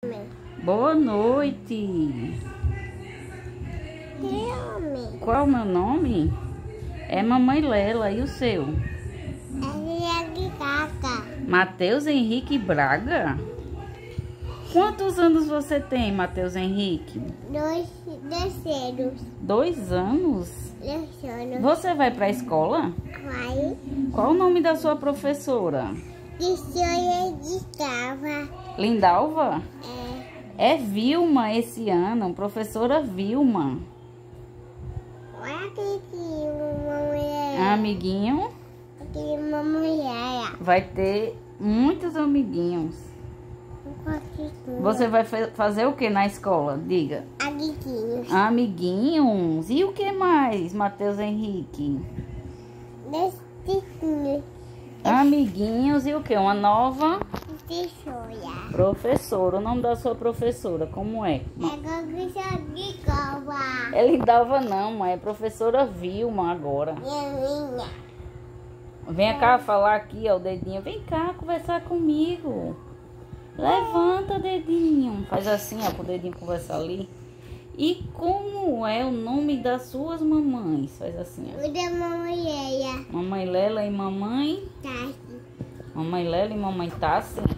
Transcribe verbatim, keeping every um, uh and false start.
Boa noite. Qual o meu nome? É Mamãe Lela. E o seu? Matheus Henrique Braga? Quantos anos você tem, Matheus Henrique? Dois, dois anos. Dois anos? Dois anos. Você vai para a escola? Vai. Qual o nome da sua professora? Professora de Cava. Lindalva? É. É Vilma esse ano, professora Vilma. Olha aqui que uma mulher. Amiguinho? Aqui uma mulher. Vai ter muitos amiguinhos. Você vai fazer o que na escola? Diga. Amiguinhos. Amiguinhos. E o que mais, Matheus Henrique? Destinho. Amiguinhos e o que? Uma nova? Professora. Professora. O nome da sua professora, como é? É professora de Cava. É Lindalva não, mãe. É professora Vilma agora. Minha, minha. Vem cá falar aqui, ó, o dedinho. Vem cá conversar comigo. Levanta, dedinho. Faz assim, ó, pro dedinho conversar ali. E como é o nome das suas mamães? Faz assim, ó. O da mamãe Leia. Mamãe Lela e mamãe... Tá. Mamãe Lela e mamãe Tassi.